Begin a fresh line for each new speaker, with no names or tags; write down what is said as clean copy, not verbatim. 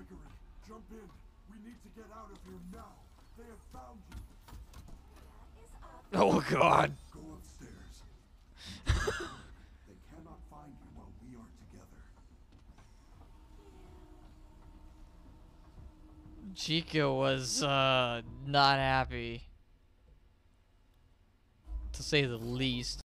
Gregory, jump in. We need to get out of here now. They have found you.
Oh God.
Go upstairs. They cannot find you while we are together.
Chico was not happy, to say the least.